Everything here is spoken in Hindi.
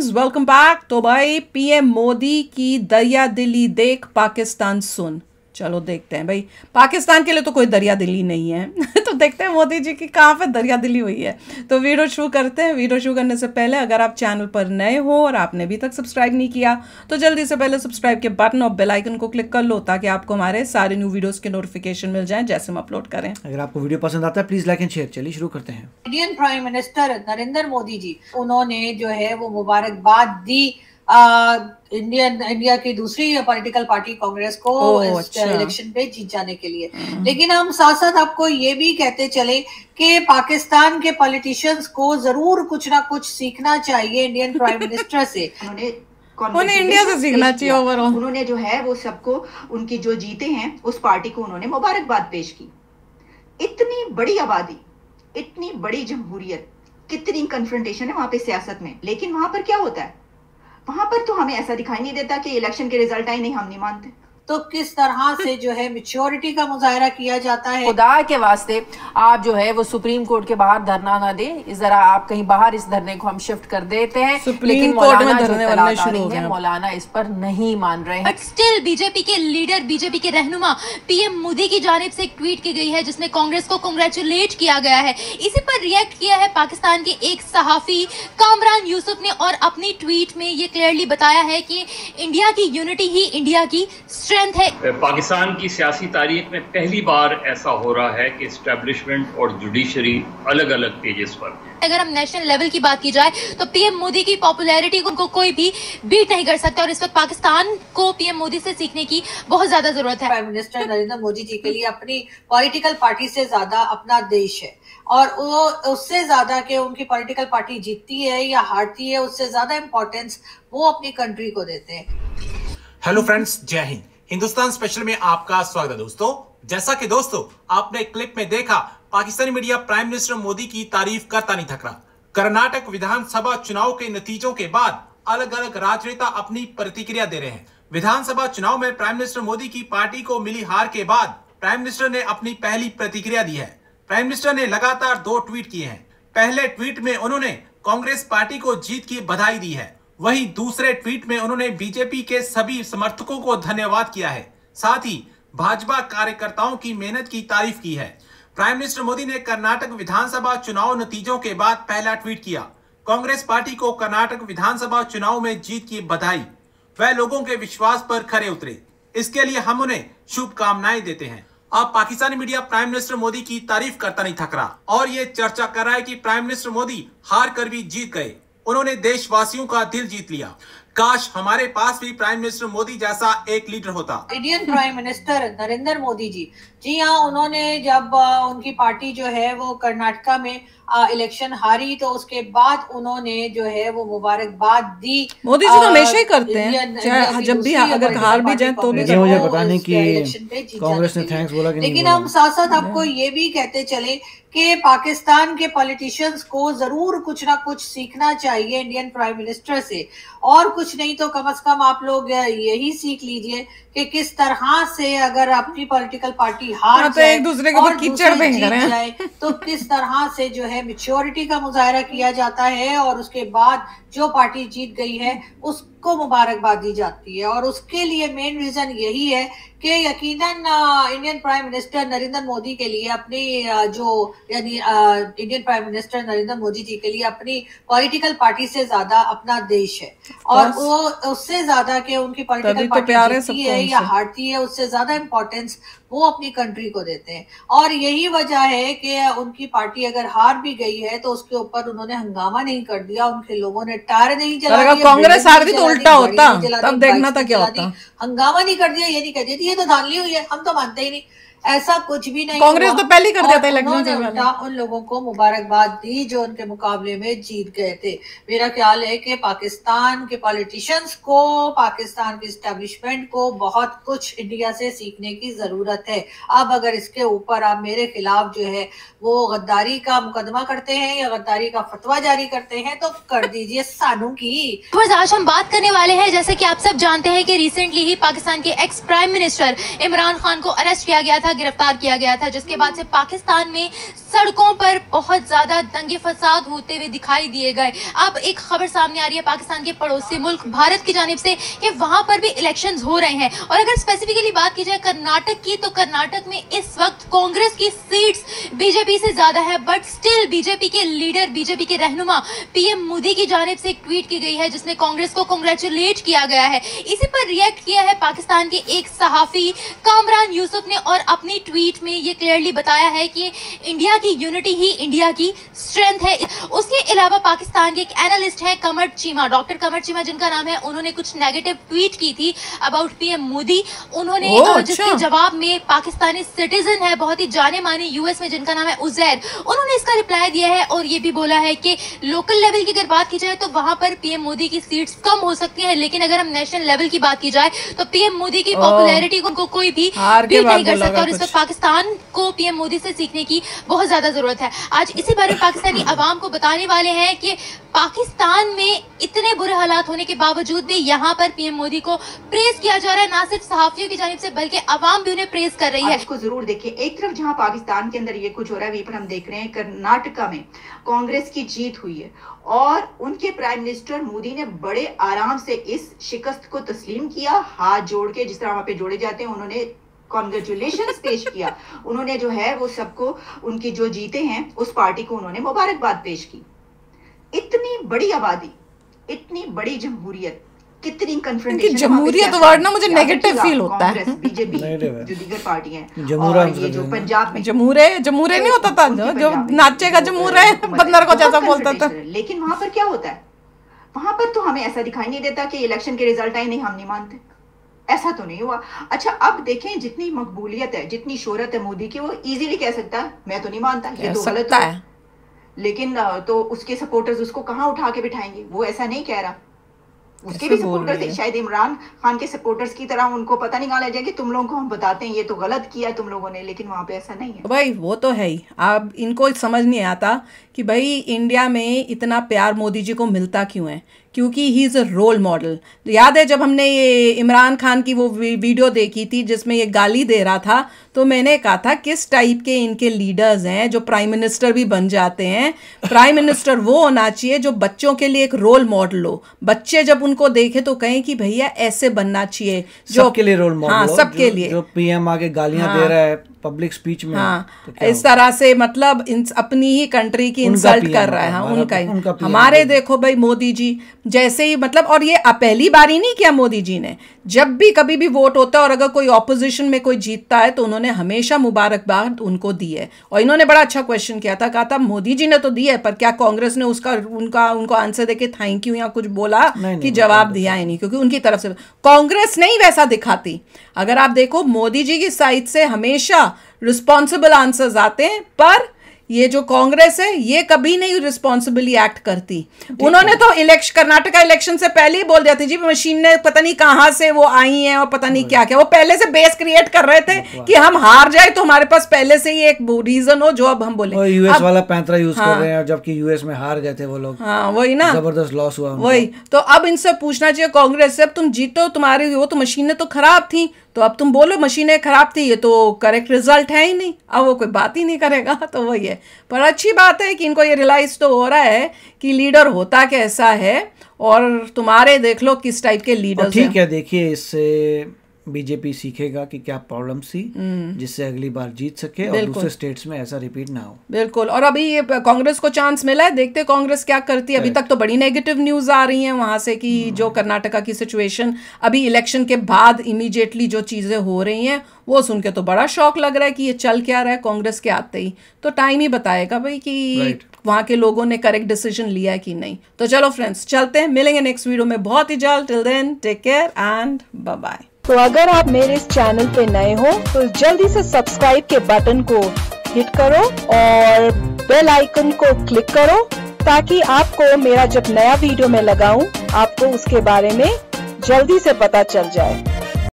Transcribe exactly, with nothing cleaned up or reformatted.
Friends, welcome back. तो भाई पीएम मोदी की दरिया दिली देख पाकिस्तान सुन। चलो देखते हैं भाई, पाकिस्तान के लिए तो कोई दरिया दिली नहीं है तो देखते हैं मोदी जी की कहाँ पे दरिया दिली हुई है। तो वीडियो शुरू करते हैं। वीडियो शुरू करने से पहले अगर आप चैनल पर नए हो और आपने अभी तक सब्सक्राइब नहीं किया तो जल्दी से पहले सब्सक्राइब के बटन और बेल आइकन को क्लिक कर लो ताकि आपको हमारे सारे न्यू वीडियोस के नोटिफिकेशन मिल जाएं जैसे हम अपलोड करें। अगर आपको वीडियो पसंद आता है प्लीज लाइक एंड शेयर। चलिए शुरू करते हैं। Indian prime minister Narendra Modi ji, उन्होंने जो है वो मुबारकबाद दी आ, इंडियन इंडिया की दूसरी पॉलिटिकल पार्टी कांग्रेस को ओह, इस अच्छा। इलेक्शन पे जीत जाने के लिए। लेकिन हम साथ साथ आपको ये भी कहते चले कि पाकिस्तान के पॉलिटिशियंस को जरूर कुछ ना कुछ सीखना चाहिए इंडियन प्राइम मिनिस्टर से। उन्होंने उन्हें इंडिया से सीखना चाहिए ओवरऑल। उन्होंने जो है वो सबको उनकी जो जीते हैं उस पार्टी को उन्होंने मुबारकबाद पेश की। इतनी बड़ी आबादी, इतनी बड़ी जमहूरियत, कितनी कन्फ्रंटेशन है वहां पे सियासत में। लेकिन वहां पर क्या होता है, वहां पर तो हमें ऐसा दिखाई नहीं देता कि इलेक्शन के रिजल्ट आए, नहीं हम नहीं मानते। तो किस तरह से जो है मैच्योरिटी का मुजाहरा किया जाता है। खुदा के वास्ते आप जो है वो सुप्रीम कोर्ट के बाहर धरना ना दे, जरा आप कहीं बाहर इस धरने को हम शिफ्ट कर देते हैं। सुप्रीम लेकिन कोर्ट में मौलाना जो धरने इत्तलात बनने आ शुरू रही हो गए है, हैं। मौलाना इस पर नहीं मान रहे हैं। बट स्टिल बीजेपी के लीडर, बीजेपी के रहनुमा पीएम मोदी की जानिब से एक ट्वीट की गई है जिसमें कांग्रेस को कांग्रेचुलेट किया गया है। इसी पर रिएक्ट किया है पाकिस्तान के एक सहाफी कामरान यूसुफ ने और अपनी ट्वीट में ये क्लियरली बताया है कि इंडिया की यूनिटी ही इंडिया की स्ट्रेंथ है। पाकिस्तान की सियासी तारीख में पहली बार ऐसा हो रहा है कि एस्टेब्लिशमेंट और जुडिशरी अलग अलग पेजेस पर है। अगर हम नेशनल लेवल की बात की जाए तो पीएम मोदी की पॉपुलैरिटी को कोई भी बीट नहीं कर सकता और इस वक्त पाकिस्तान को पीएम मोदी से सीखने की बहुत ज्यादा जरूरत है। प्राइम मिनिस्टर नरेंद्र मोदी जी के लिए अपनी पॉलिटिकल पार्टी से ज्यादा अपना देश है, और वो उससे ज्यादा कि उनकी पॉलिटिकल पार्टी जीतती है या हारती है, उससे ज्यादा इम्पोर्टेंस वो अपनी कंट्री को देते हैं। हेलो फ्रेंड्स, जय हिंद। हिंदुस्तान स्पेशल में आपका स्वागत है दोस्तों। जैसा कि दोस्तों आपने क्लिप में देखा, Pakistani media prime minister Modi की तारीफ करता नहीं थक रहा। कर्नाटक विधानसभा चुनाव के नतीजों के बाद अलग अलग राजनेता अपनी प्रतिक्रिया दे रहे हैं। विधानसभा चुनाव में प्राइम मिनिस्टर मोदी की पार्टी को मिली हार के बाद प्राइम मिनिस्टर ने अपनी पहली प्रतिक्रिया दी है। प्राइम मिनिस्टर ने लगातार दो ट्वीट किए हैं। पहले ट्वीट में उन्होंने कांग्रेस पार्टी को जीत की बधाई दी है, वहीं दूसरे ट्वीट में उन्होंने बीजेपी के सभी समर्थकों को धन्यवाद किया है। साथ ही भाजपा कार्यकर्ताओं की मेहनत की तारीफ की है। प्राइम मिनिस्टर मोदी ने कर्नाटक विधानसभा चुनाव नतीजों के बाद पहला ट्वीट किया। कांग्रेस पार्टी को कर्नाटक विधानसभा चुनाव में जीत की बधाई। वह लोगों के विश्वास पर खरे उतरे, इसके लिए हम उन्हें शुभकामनाएं देते हैं। अब Pakistani media prime minister Modi की तारीफ करता नहीं थक रहा और ये चर्चा कर रहा है कि प्राइम मिनिस्टर मोदी हार कर भी जीत गए। उन्होंने देशवासियों का दिल जीत लिया। काश हमारे पास भी प्राइम मिनिस्टर मोदी जैसा एक लीडर होता। Indian prime minister Narendra Modi ji, जी हाँ, उन्होंने जब आ, उनकी पार्टी जो है वो कर्नाटका में आ, इलेक्शन हारी तो उसके बाद उन्होंने जो है वो मुबारकबाद दी। मोदी जी तो हमेशा ही करते हैं, चाहे जब भी अगर हार भी जाए तो भी। लेकिन मुझे पता नहीं कि कांग्रेस ने थैंक्स बोला कि नहीं लेकिन बोला। हम साथ साथ आपको ये भी कहते चले कि पाकिस्तान के पॉलिटिशियंस को जरूर कुछ ना कुछ सीखना चाहिए इंडियन प्राइम मिनिस्टर से, और कुछ नहीं तो कम से कम आप लोग यही सीख लीजिए कि किस तरह से अगर अपनी पॉलिटिकल पार्टी हार तो जाए एक दूसरे के ऊपर कीचड़ फेंक रहे हैं। जाए तो किस तरह से जो है मैच्योरिटी का मुजाहरा किया जाता है और उसके बाद जो पार्टी जीत गई है उसको मुबारकबाद दी जाती है। और उसके लिए मेन रीजन यही है कि यकीनन Indian prime minister Narendra Modi के लिए अपनी जो यानी Indian prime minister Narendra Modi ji के लिए अपनी पॉलिटिकल पार्टी से ज्यादा अपना देश है, और वो उससे ज्यादा कि उनकी पॉलिटिकल पार्टी जीतती है या हारती है, उससे ज्यादा इम्पोर्टेंस वो अपनी कंट्री को देते हैं। और यही वजह है कि उनकी पार्टी अगर हार भी गई है तो उसके ऊपर उन्होंने हंगामा नहीं कर दिया, उनके लोगों ने टायर नहीं जला दिया। कांग्रेस हारती तो उल्टा होता, तब देखना था क्या होता। हंगामा नहीं कर दिया, ये नहीं कर दिया ये तो धांधली हुई है, हम तो मानते ही नहीं, ऐसा कुछ भी नहीं। कांग्रेस तो पहले कर दिया था इलेक्शन से पहले। उन लोगों को मुबारकबाद दी जो उनके मुकाबले में जीत गए थे। मेरा ख्याल है कि पाकिस्तान के पॉलिटिशियंस को, पाकिस्तान के एस्टेब्लिशमेंट को बहुत कुछ इंडिया से सीखने की जरूरत है। अब अगर इसके ऊपर आप मेरे खिलाफ जो है वो गद्दारी का मुकदमा करते हैं या गद्दारी का फतवा जारी करते हैं तो कर दीजिए सानू की। आज हम बात करने वाले हैं, जैसे कि आप सब जानते हैं कि रिसेंटली ही पाकिस्तान के ex prime minister Imran Khan को अरेस्ट किया गया था था, गिरफ्तार किया गया था, जिसके बाद से पाकिस्तान में सड़कों पर बहुत ज्यादा दंगे फसाद होते हुए दिखाई दिए गए। अब एक खबर सामने आ रही है पाकिस्तान के पड़ोसी मुल्क भारत की जानिब से कि वहां पर भी इलेक्शंस हो रहे हैं। और अगर स्पेसिफिकली बात की जाए कर्नाटक की, तो कर्नाटक में इस वक्त कांग्रेस की सीट्स बीजेपी से ज्यादा है, बट स्टिल बीजेपी के लीडर, बीजेपी के रहनुमा पीएम मोदी की जानिब से एक ट्वीट की गई है जिसमें कांग्रेस को कांग्रेचुलेट किया गया है। इसी पर रिएक्ट किया है पाकिस्तान के एक सहाफी कामरान यूसुफ ने और अपनी ट्वीट में ये क्लियरली बताया है कि इंडिया की यूनिटी ही इंडिया की स्ट्रेंथ है। उसके अलावा पाकिस्तान के एक एनालिस्ट है कमर चीमा, डॉक्टर कमर चीमा जिनका नाम है, उन्होंने कुछ नेगेटिव ट्वीट की थी अबाउट पीएम मोदी। उन्होंने ओ, जिसके अच्छा। जवाब में पाकिस्तानी सिटीजन है, बहुत ही जाने माने यूएस में, जिनका नाम है उजैर, उन्होंने इसका रिप्लाई दिया है और ये भी बोला है कि लोकल लेवल की अगर बात की जाए तो वहां पर पीएम मोदी की सीट्स कम हो सकती हैं, लेकिन अगर हम नेशनल लेवल की बात की जाए तो पीएम मोदी की पॉपुलैरिटी को कोई भी बीट नहीं कर सकता और इस वक्त पाकिस्तान को पीएम मोदी से सीखने की बहुत ज्यादा जरूरत है। आज इसी बारे में पाकिस्तानी अवाम को बताने वाले हैं कि पाकिस्तान में इतने बुरे हालात होने के बावजूद भी यहाँ पर पीएम मोदी को प्रेज किया जा रहा है, ना सिर्फ सहाफियों की जानिब से बल्कि अवाम भी उन्हें प्रेज कर रही है। इसको जरूर देखिए, एक तरफ जहाँ पाकिस्तान के अंदर ये कुछ हो रहा है, वहीं पर हम देख रहे हैं कर्नाटका में कांग्रेस की जीत हुई है और उनके प्राइम मिनिस्टर मोदी ने बड़े आराम से इस शिकस्त को तस्लीम किया, हाथ जोड़ के, जिस तरह वहां पे जोड़े जाते हैं, उन्होंने कॉन्ग्रेचुलेशंस पेश किया। उन्होंने जो है वो सबको, उनकी जो जीते हैं उस पार्टी को उन्होंने मुबारकबाद पेश की। इतनी बड़ी आबादी, इतनी बड़ी जमहूरियत, कितनी कन्फ्रंटेशन, जमहूरियत वर्ड ना मुझे नेगेटिव फील होता है। बीजेपी जो दीगर पार्टियां हैं जमूरा, और ये जो पंजाब में जमूरे जमूरे नहीं होता था, जो जो नाचेगा जमूरे बंदर को जैसा बोलता था। लेकिन वहां पर क्या होता है, वहां पर तो हमें ऐसा दिखाई नहीं देता कि इलेक्शन के रिजल्ट आए, नहीं हम नहीं मानते, ऐसा तो नहीं हुआ। अच्छा अब देखें, जितनी मकबूलियत है, जितनी शोहरत है मोदी की, वो इजीली कह सकता है मैं तो नहीं मानता, ये तो गलत है। लेकिन तो उसके सपोर्टर्स उसको कहाँ उठा के बिठाएंगे, वो ऐसा नहीं कह रहा। उसके भी सपोर्टर्स थे, शायद इमरान खान के सपोर्टर्स की तरह उनको पता नहीं कहाँ ले जाएंगे, तुम लोगों को हम बताते हैं ये तो गलत किया तुम लोगों ने, लेकिन वहां पे ऐसा नहीं है भाई। वो तो है ही, अब इनको समझ नहीं आता कि भाई इंडिया में इतना प्यार मोदी जी को मिलता क्यों है, क्योंकि he is a role model. याद है जब हमने ये इमरान खान की वो वीडियो देखी थी जिसमें ये गाली दे रहा था, तो मैंने कहा था किस टाइप के इनके लीडर्स हैं जो प्राइम मिनिस्टर भी बन जाते हैं। प्राइम मिनिस्टर वो होना चाहिए जो बच्चों के लिए एक रोल मॉडल हो, बच्चे जब उनको देखे तो कहें कि भैया ऐसे बनना चाहिए, जो सबके लिए रोल मॉडल। हाँ, सबके लिए। जो पीएम आगे गालियां हाँ, दे रहा है पब्लिक स्पीच में, हाँ, तो इस तरह से मतलब इन, अपनी ही कंट्री की इंसल्ट कर रहा है। हाँ, उनका ही उनका हमारे देखो भाई मोदी जी जैसे ही मतलब, और ये पहली बार ही नहीं किया मोदी जी ने, जब भी कभी भी वोट होता है और अगर कोई ऑपोजिशन में कोई जीतता है तो उन्होंने हमेशा मुबारकबाद उनको दी है। और इन्होंने बड़ा अच्छा क्वेश्चन किया था, कहा था मोदी जी ने तो दी है पर क्या कांग्रेस ने उसका उनका उनको आंसर देके थैंक यू या कुछ बोला कि जवाब दिया ही नहीं, क्योंकि उनकी तरफ से कांग्रेस नहीं वैसा दिखाती। अगर आप देखो मोदी जी की साइड से हमेशा रिस्पॉन्सिबल आंसर्स आते हैं, पर ये जो कांग्रेस है ये कभी नहीं रिस्पॉन्सिबली एक्ट करती। उन्होंने तो इलेक्शन, कर्नाटका इलेक्शन से पहले ही बोल दिया था जी मशीन ने पता नहीं कहां से वो आई हैं और पता नहीं क्या क्या, वो पहले से बेस क्रिएट कर रहे थे कि हम हार जाए तो हमारे पास पहले से ही एक रीजन हो जो अब हम बोले। यूएस वाला पैंतरा यूज हाँ, कर रहे हैं, जबकि यूएस में हार गए थे वो लोग। हाँ वही ना, जबरदस्त लॉस हुआ वही तो। अब इनसे पूछना चाहिए कांग्रेस से, अब तुम जीतो, तुम्हारी वो तो मशीनें तो खराब थी, तो अब तुम बोलो मशीनें खराब थी, ये तो करेक्ट रिजल्ट है ही नहीं, अब वो कोई बात ही नहीं करेगा। तो वही है, पर अच्छी बात है कि इनको ये रियलाइज तो हो रहा है कि लीडर होता कैसा है, और तुम्हारे देख लो किस टाइप के लीडर। ठीक है, देखिए इससे बीजेपी सीखेगा कि क्या प्रॉब्लम्स थी जिससे अगली बार जीत सके और दूसरे स्टेट्स में ऐसा रिपीट ना हो। बिल्कुल। और अभी ये कांग्रेस को चांस मिला है, देखते कांग्रेस क्या करती है। अभी तक तो बड़ी नेगेटिव न्यूज आ रही हैं वहां से कि जो कर्नाटका की सिचुएशन अभी इलेक्शन के बाद इमीडिएटली जो चीजें हो रही हैं वो सुन के तो बड़ा शौक लग रहा है कि ये चल क्या रहा है कांग्रेस के आते ही। तो टाइम ही बताएगा भाई कि वहां के लोगों ने करेक्ट डिसीजन लिया है कि नहीं। तो चलो फ्रेंड्स चलते हैं, मिलेंगे नेक्स्ट वीडियो में बहुत ही जल्द। Till then take care and bye bye. तो अगर आप मेरे इस चैनल पे नए हो तो जल्दी से सब्सक्राइब के बटन को हिट करो और बेल आइकन को क्लिक करो ताकि आपको मेरा जब नया वीडियो मैं लगाऊं आपको उसके बारे में जल्दी से पता चल जाए।